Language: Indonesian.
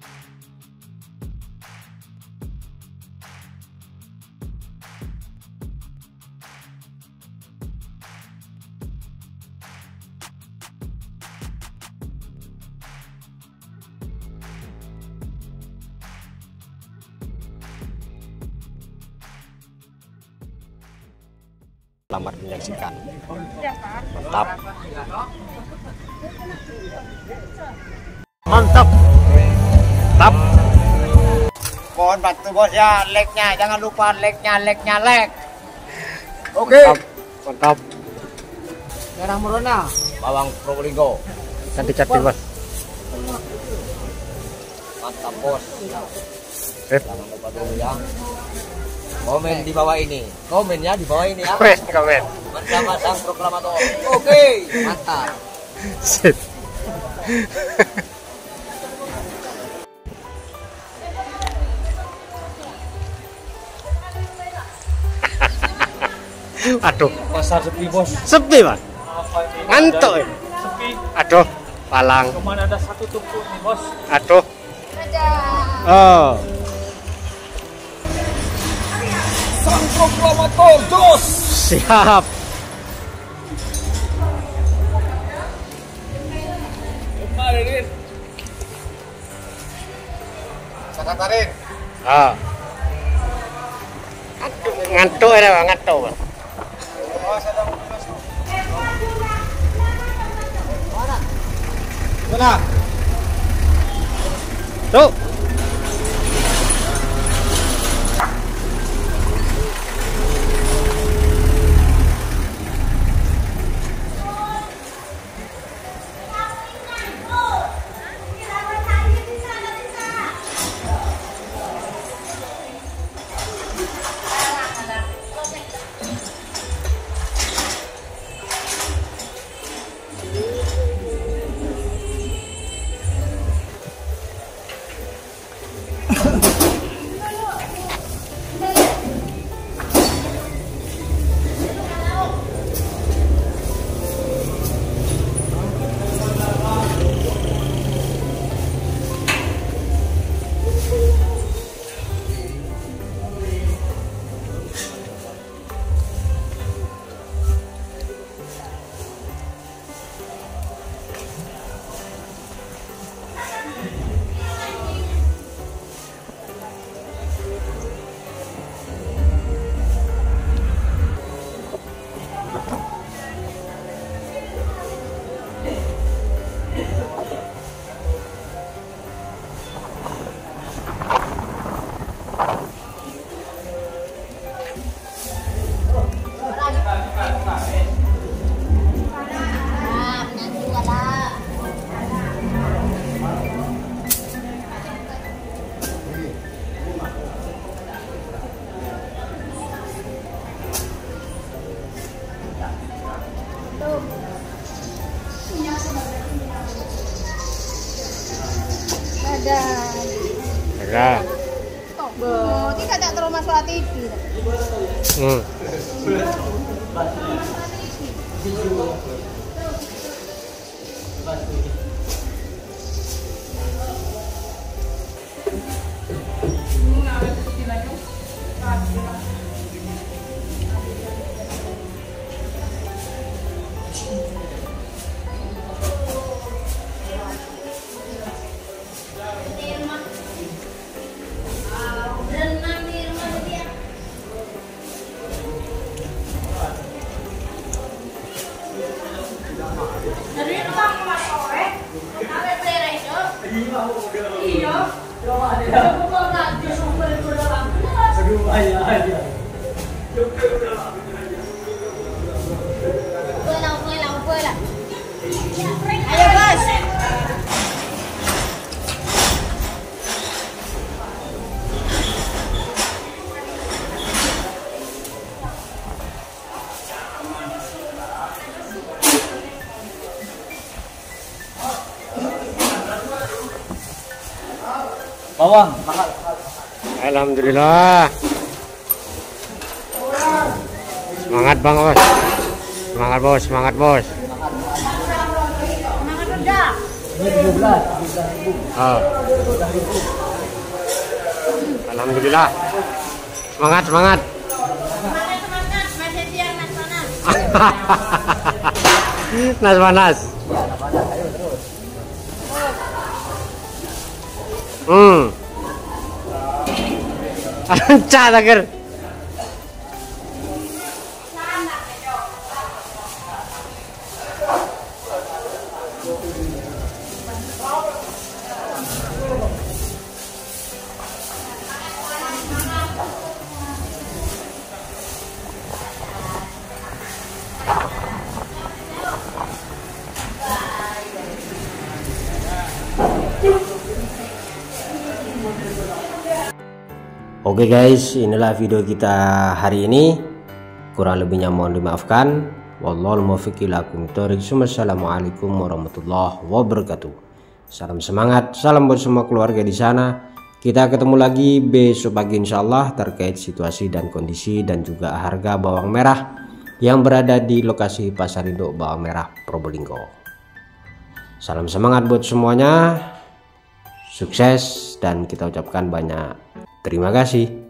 Selamat menyaksikan. Mantap. Mantap. Mantap. Mohon bantu bos ya, like-nya jangan lupa like-nya like. Oke. Mantap. Merah Merona. Bawang Probolinggo. Cantik bos. Mantap bos. Jangan lupa dulu ya. Komen di bawah ini. Komennya di bawah ini ya. Komen. Bersama sang proklamator. Oke, mantap. Sip. Aduh, pasar sepi bos. Sepi mas. Ngantuk. Sepi. Aduh, palang. Cuman ada satu tumpuk nih bos. Aduh. Oh. Sang proklamator jos. Siap. Kemarin. Sakatarin. Ah. Aduh, ngantuk ya, ngantuk. Mana? Tuh. Ada. Tidak tak terlalu masuk TV. Ayo bos. Bawang. Alhamdulillah. Semangat bang bos. Semangat bos, semangat bos. Semangat udah. Ini 17. Oh. Alhamdulillah. Semangat, semangat. Semangat, masih siang nas panas. Nas panas. Cak taker. Oke guys, inilah video kita hari ini. Kurang lebihnya mohon dimaafkan. Wallahul muwaffiq ila aqwamit thoriq. Wassalamualaikum warahmatullahi wabarakatuh. Salam semangat, salam buat semua keluarga di sana. Kita ketemu lagi besok pagi insyaallah terkait situasi dan kondisi dan juga harga bawang merah yang berada di lokasi Pasar Induk Bawang Merah Probolinggo. Salam semangat buat semuanya. Sukses dan kita ucapkan banyak terima kasih.